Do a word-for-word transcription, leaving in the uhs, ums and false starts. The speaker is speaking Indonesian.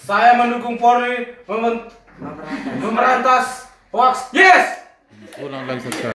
Saya mendukung Polri mem- memberantas hoax. Yes. Ulang lagi, Ustaz.